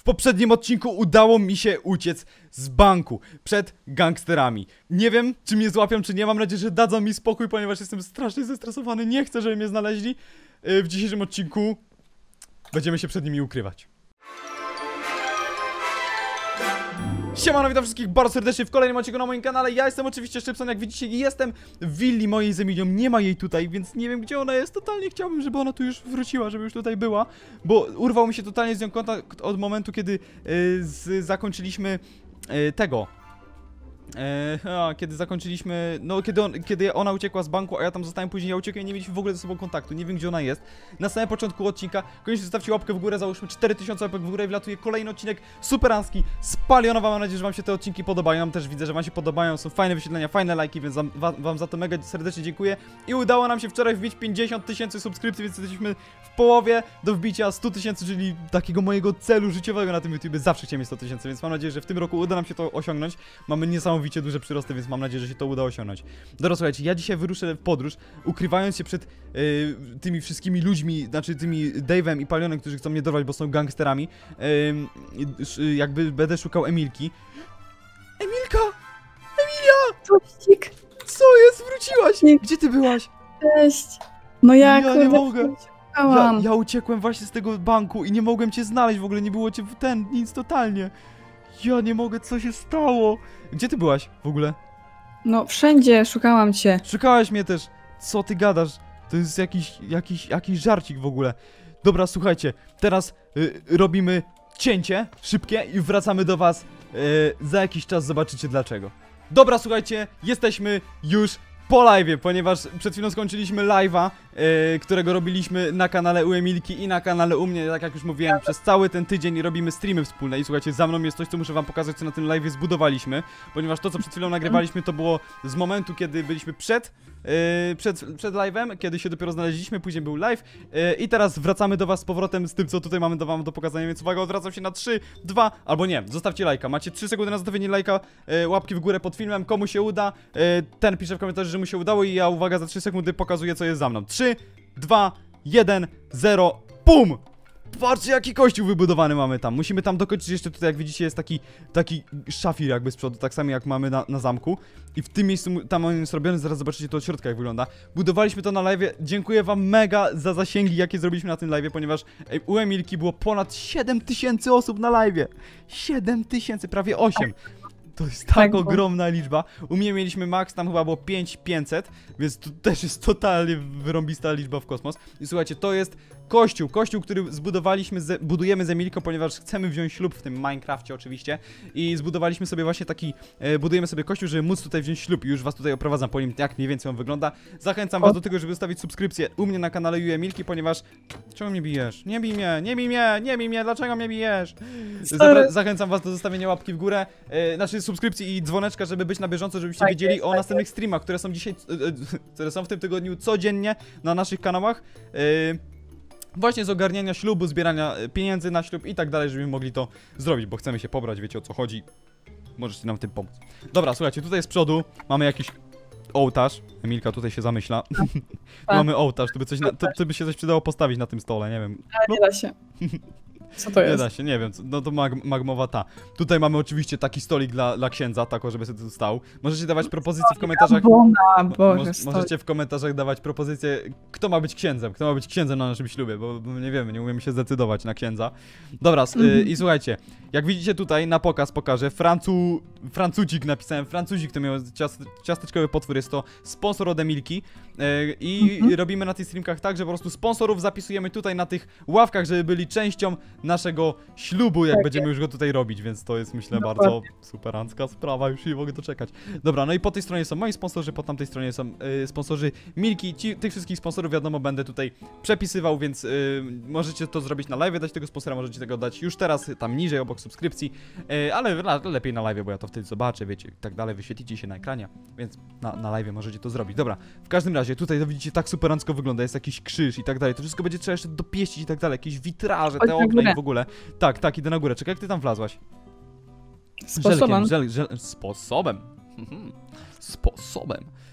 W poprzednim odcinku udało mi się uciec z banku przed gangsterami. Nie wiem, czy mnie złapią, czy nie. Mam nadzieję, że dadzą mi spokój, ponieważ jestem strasznie zestresowany. Nie chcę, żeby mnie znaleźli. W dzisiejszym odcinku będziemy się przed nimi ukrywać. Siemano, witam wszystkich bardzo serdecznie w kolejnym odcinku na moim kanale. Ja jestem oczywiście Szczypson, jak widzicie, jestem w willi mojej z Emilią. Nie ma jej tutaj, więc nie wiem, gdzie ona jest. Totalnie chciałbym, żeby ona tu już wróciła, żeby już tutaj była, bo urwał mi się totalnie z nią kontakt od momentu, kiedy zakończyliśmy tego. Kiedy zakończyliśmy, no kiedy ona uciekła z banku, a ja tam zostałem później, ja uciekłem i nie mieliśmy w ogóle ze sobą kontaktu, nie wiem, gdzie ona jest. Na samym początku odcinka, koniecznie zostawcie łapkę w górę, załóżmy 4000 łapek w górę i wlatuje kolejny odcinek superancki z Palionowa. Mam nadzieję, że wam się te odcinki podobają, też widzę, że wam się podobają, są fajne wyświetlenia, fajne lajki, więc wam za to mega serdecznie dziękuję. I udało nam się wczoraj wbić 50 000 subskrypcji, więc jesteśmy w połowie do wbicia 100 000, czyli takiego mojego celu życiowego na tym YouTube. Zawsze chciałem mieć 100 000, więc mam nadzieję, że w tym roku uda nam się to osiągnąć. Mamy niesamowicie duże przyrosty, więc mam nadzieję, że się to uda osiągnąć. Dobra, słuchajcie, ja dzisiaj wyruszę w podróż, ukrywając się przed tymi wszystkimi ludźmi, znaczy tymi Dave'em i Palionem, którzy chcą mnie dorwać, bo są gangsterami. Jakby będę szukał Emilki. Emilka! Emilia! Tościk. Co jest? Wróciłaś! Gdzie ty byłaś? Cześć. No ja nie mogę. Ja uciekłem właśnie z tego banku i nie mogłem cię znaleźć, w ogóle nie było cię nic totalnie. Ja nie mogę, co się stało? Gdzie ty byłaś w ogóle? No wszędzie szukałam cię. Szukałaś mnie też. Co ty gadasz? To jest jakiś żarcik w ogóle. Dobra, słuchajcie, teraz robimy cięcie szybkie i wracamy do was. Za jakiś czas zobaczycie dlaczego. Dobra, słuchajcie, jesteśmy już po live'ie, ponieważ przed chwilą skończyliśmy live'a, którego robiliśmy na kanale u Emilki i na kanale u mnie, tak jak już mówiłem, przez cały ten tydzień robimy streamy wspólne i słuchajcie, za mną jest coś, co muszę wam pokazać, co na tym live'ie zbudowaliśmy, ponieważ to, co przed chwilą nagrywaliśmy, to było z momentu, kiedy byliśmy przed live'em, kiedy się dopiero znaleźliśmy, później był live i teraz wracamy do was z powrotem z tym, co tutaj mamy wam do pokazania, więc uwaga, odwracam się na 3, 2, albo nie, zostawcie lajka, macie 3 sekundy na zostawienie lajka, łapki w górę pod filmem, komu się uda, ten pisze w komentarzu, że mu się udało i ja, uwaga, za 3 sekundy pokazuję, co jest za mną. 3, 2, 1, 0, PUM! Patrzcie, jaki kościół wybudowany mamy tam. Musimy tam dokończyć jeszcze tutaj, jak widzicie, jest taki szafir jakby z przodu, tak samo jak mamy na zamku. I w tym miejscu tam on jest robiony, zaraz zobaczycie to od środka, jak wygląda. Budowaliśmy to na live'ie. Dziękuję wam mega za zasięgi, jakie zrobiliśmy na tym live'ie, ponieważ u Emilki było ponad 7000 osób na live'ie. 7000, prawie 8. To jest tak ogromna liczba. U mnie mieliśmy max, tam chyba było 5500, więc to też jest totalnie wyrąbista liczba w kosmos. I słuchajcie, to jest kościół, który budujemy z Emilką, ponieważ chcemy wziąć ślub w tym Minecrafcie oczywiście. I zbudowaliśmy sobie właśnie taki, budujemy sobie kościół, żeby móc tutaj wziąć ślub. I już was tutaj oprowadzam po nim, jak mniej więcej on wygląda. Zachęcam was do tego, żeby zostawić subskrypcję u mnie na kanale u Emilki, ponieważ... Czemu mnie bijesz? Nie bij mnie, nie bij mnie, nie bij mnie, dlaczego mnie bijesz? Zachęcam was do zostawienia łapki w górę, znaczy subskrypcji i dzwoneczka, żeby być na bieżąco, żebyście wiedzieli o następnych streamach, które są dzisiaj, które są w tym tygodniu codziennie na naszych kanałach. Właśnie z ogarniania ślubu, zbierania pieniędzy na ślub i tak dalej, żebyśmy mogli to zrobić, bo chcemy się pobrać, wiecie o co chodzi. Możecie nam w tym pomóc. Dobra, słuchajcie, tutaj z przodu mamy jakiś ołtarz. Emilka tutaj się zamyśla. Mamy ołtarz, to by się coś przydało postawić na tym stole, nie wiem. Ale nie da się. Co to jest? Nie da się, nie wiem, no to magmowa ta. Tutaj mamy oczywiście taki stolik dla księdza, tako, żeby sobie tu stał. Możecie dawać propozycje w komentarzach. Możecie w komentarzach dawać propozycje, kto ma być księdzem na naszym ślubie, bo nie wiemy, nie umiemy się zdecydować na księdza. Dobra, i słuchajcie, jak widzicie tutaj na pokaz pokażę, Francuzik napisałem, Francuzik to miał ciasteczkowy potwór, jest to sponsor od Emilki. I robimy na tych streamkach tak, że po prostu sponsorów zapisujemy tutaj na tych ławkach, żeby byli częścią naszego ślubu, jak będziemy już go tutaj robić, więc to jest, myślę, bardzo superancka sprawa, już nie mogę doczekać. Dobra, no i po tej stronie są moi sponsorzy, po tamtej stronie są sponsorzy Milki. Tych wszystkich sponsorów, wiadomo, będę tutaj przepisywał, więc możecie to zrobić na live, dać tego sponsora, możecie tego dać już teraz, tam niżej, obok subskrypcji, ale lepiej na live, bo ja to wtedy zobaczę, wiecie, i tak dalej, wyświetlicie się na ekranie, więc na live możecie to zrobić. Dobra, w każdym razie, tutaj to widzicie, tak superancko wygląda, jest jakiś krzyż i tak dalej, to wszystko będzie trzeba jeszcze dopieścić i tak dalej, jakieś witraże, te okna i w ogóle. Tak, idę na górę. Czekaj, jak ty tam wlazłaś? Sposobem. Sposobem.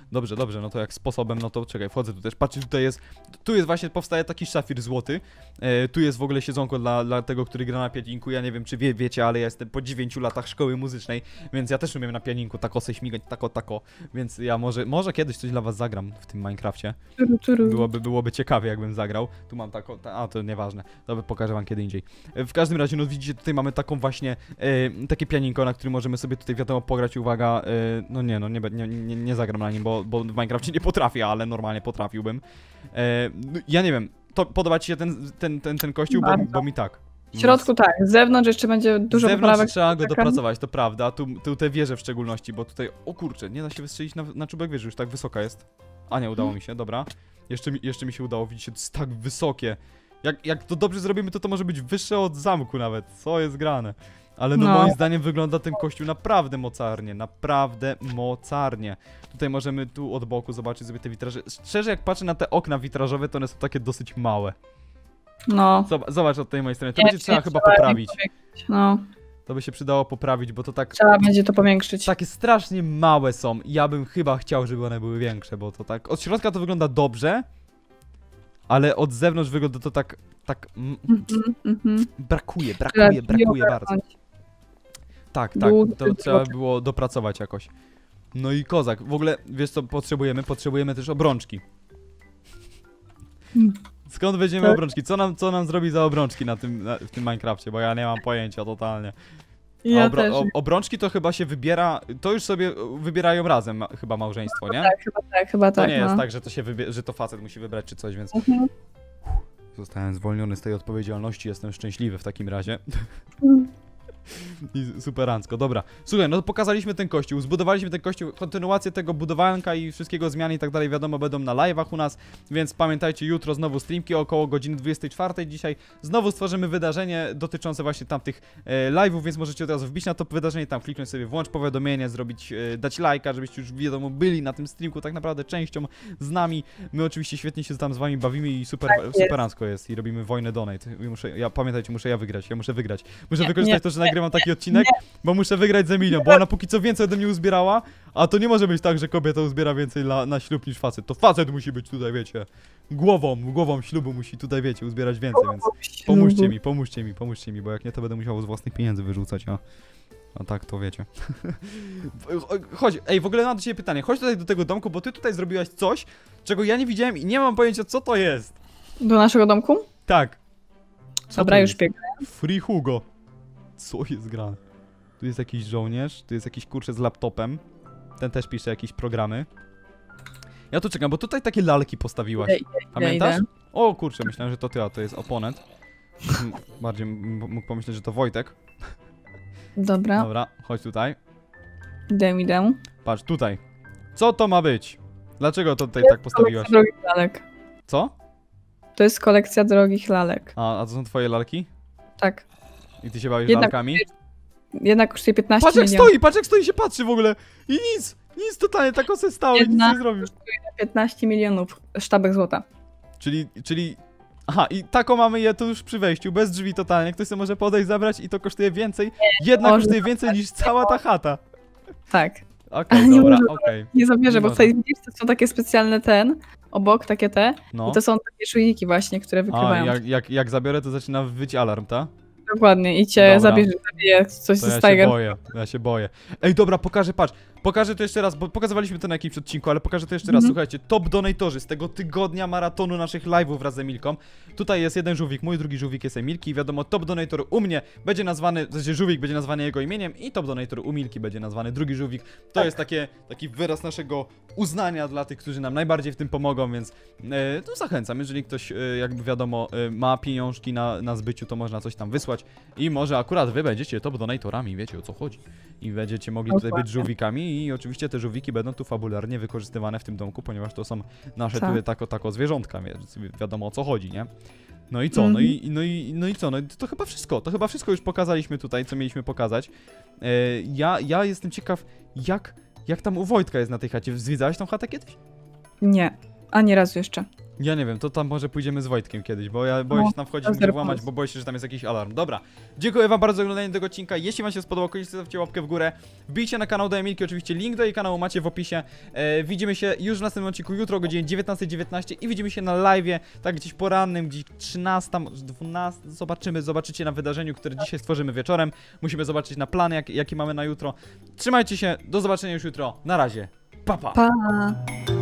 Dobrze, dobrze, no to jak sposobem, no to czekaj, wchodzę tu też. Patrzcie, tutaj jest, tu jest właśnie, powstaje taki szafir złoty. Tu jest w ogóle siedzonko dla tego, który gra na pianinku. Ja nie wiem, czy wiecie, ale ja jestem po 9 latach szkoły muzycznej, więc ja też umiem na pianinku tako se śmigać, tako. Więc ja może kiedyś coś dla was zagram w tym Minecrafcie. Byłoby ciekawie, jakbym zagrał. Tu mam taką, to nieważne, to pokażę wam kiedy indziej. W każdym razie, no widzicie, tutaj mamy taką właśnie, takie pianinko, na którym możemy sobie tutaj, wiadomo, pograć. Uwaga, no nie zagram na nim, bo w Minecrafcie nie potrafię, ale normalnie potrafiłbym. Ja nie wiem, to podoba ci się ten kościół, bo mi tak. W środku tak, z zewnątrz jeszcze będzie dużo poprawek. Z zewnątrz trzeba go dopracować, to prawda, tu te wieże w szczególności, bo tutaj, o kurczę, nie da się wystrzelić na czubek wieży, już tak wysoka jest. A nie, udało mi się, dobra. Jeszcze mi się udało, widzicie, to jest tak wysokie. Jak to dobrze zrobimy, to może być wyższe od zamku nawet, co jest grane. Ale no moim zdaniem wygląda ten kościół naprawdę mocarnie, naprawdę mocarnie. Tutaj możemy tu od boku zobaczyć sobie te witraże. Szczerze, jak patrzę na te okna witrażowe, to one są takie dosyć małe. No. Zobacz od tej mojej strony, to będzie trzeba chyba poprawić. No. To by się przydało poprawić, bo to tak... Trzeba będzie to powiększyć. Takie strasznie małe są. Ja bym chyba chciał, żeby one były większe, bo to tak... Od środka to wygląda dobrze, ale od zewnątrz wygląda to tak... Brakuje bardzo. Tak, to trzeba było dopracować jakoś. No i kozak, w ogóle, wiesz co potrzebujemy? Potrzebujemy też obrączki. Skąd weźmiemy obrączki? Co nam zrobi za obrączki w tym Minecrafcie? Bo ja nie mam pojęcia totalnie. Ja też. Obrączki to chyba się wybiera, to już sobie wybierają razem chyba małżeństwo, nie? Chyba tak. To nie jest tak, że że to facet musi wybrać czy coś, więc... Zostałem zwolniony z tej odpowiedzialności, jestem szczęśliwy w takim razie. I superancko, dobra. Słuchaj, no to pokazaliśmy ten kościół, zbudowaliśmy ten kościół, kontynuację tego budowanka i wszystkiego zmian i tak dalej, wiadomo, będą na live'ach u nas, więc pamiętajcie, jutro znowu streamki około godziny 24. Dzisiaj znowu stworzymy wydarzenie dotyczące właśnie tamtych live'ów, więc możecie od razu wbić na to wydarzenie, tam kliknąć sobie włącz powiadomienie, zrobić, dać lajka, żebyście już wiadomo byli na tym streamku tak naprawdę częścią z nami. My oczywiście świetnie się tam z wami bawimy i superancko jest i robimy wojnę donate. Pamiętajcie, muszę ja wygrać. Muszę wykorzystać to, że nagrywam taki odcinek, bo muszę wygrać z Emilią, bo ona póki co więcej ode mnie uzbierała, a to nie może być tak, że kobieta uzbiera więcej na ślub niż facet. To facet musi być tutaj, wiecie, głową ślubu musi tutaj, wiecie, uzbierać więcej, więc pomóżcie mi, bo jak nie, to będę musiał z własnych pieniędzy wyrzucać, a tak to wiecie. Chodź, w ogóle mam do ciebie pytanie, chodź tutaj do tego domku, bo ty tutaj zrobiłaś coś, czego ja nie widziałem i nie mam pojęcia, co to jest. Do naszego domku? Tak. Dobra, już biegnę. Free Hugo. Co jest grane? Tu jest jakiś żołnierz, tu jest jakiś kurczę z laptopem. Ten też pisze jakieś programy. Ja tu czekam, bo tutaj takie lalki postawiłaś. Pamiętasz? O kurczę, myślałem, że to ty, a to jest oponent. Bardziej mógł pomyśleć, że to Wojtek. Dobra. Dobra, chodź tutaj. Idę. Patrz, tutaj. Co to ma być? Dlaczego to tutaj tak postawiłaś? Drogich lalek. Co? To jest kolekcja drogich lalek. A to są twoje lalki? Tak. I ty się bawisz lalkami? Jedna kosztuje 15 patrz jak milionów. patrz jak stoi, się patrzy w ogóle. I nic totalnie, tak on se stał i nic nie zrobił. Kosztuje 15 milionów sztabek złota. Czyli... Aha, i taką mamy je tu już przy wejściu, bez drzwi totalnie. Ktoś sobie może podejść, zabrać i to kosztuje więcej. Jedna kosztuje więcej niż cała ta chata. Tak. Okej, dobra, okej. Nie zabierze, bo tutaj widzisz, to są takie specjalne obok, takie te. No. I to są takie czujniki właśnie, które wykrywają. Jak zabiorę, to zaczyna wyć alarm, tak? Dokładnie, i cię zabije coś ze Tiger. Ja się boję. Ej, dobra, pokażę to jeszcze raz, bo pokazywaliśmy to na jakimś odcinku, ale pokażę to jeszcze raz. Słuchajcie, top donatorzy z tego tygodnia maratonu naszych live'ów wraz z Emilką. Tutaj jest jeden żółwik mój, drugi żółwik jest Emilki. Wiadomo, top donator u mnie będzie nazwany, w sensie żółwik będzie nazwany jego imieniem i top donator u Milki będzie nazwany drugi żółwik. To jest taki wyraz naszego uznania dla tych, którzy nam najbardziej w tym pomogą, więc to zachęcam. Jeżeli ktoś, jakby wiadomo, ma pieniążki na zbyciu, to można coś tam wysłać i może akurat wy będziecie top donatorami, wiecie o co chodzi. I będziecie mogli tutaj być żółwikami i oczywiście te żółwiki będą tu fabularnie wykorzystywane w tym domku, ponieważ to są nasze tutaj tako zwierzątka, więc wiadomo o co chodzi, nie? No i co? No i co? No to chyba wszystko. To chyba wszystko już pokazaliśmy tutaj, co mieliśmy pokazać. Ja jestem ciekaw, jak tam u Wojtka jest na tej chacie. Zwiedzałeś tą chatę kiedyś? Nie, ani razu jeszcze. Ja nie wiem, to tam może pójdziemy z Wojtkiem kiedyś, bo ja boję się tam wchodzić, dobry nie włamać, pomysł. bo boję się, że tam jest jakiś alarm. Dobra, dziękuję wam bardzo za oglądanie tego odcinka. Jeśli wam się spodobał, koniecznie zostawcie łapkę w górę. Wbijcie na kanał do Emilki, oczywiście link do jej kanału macie w opisie. Widzimy się już w następnym odcinku jutro o godzinie 19:19 i widzimy się na live'ie, tak gdzieś porannym, gdzieś 13, może 12, zobaczycie na wydarzeniu, które dzisiaj stworzymy wieczorem. Musimy zobaczyć na plan, jaki mamy na jutro. Trzymajcie się, do zobaczenia już jutro. Na razie. Pa, pa. Pa!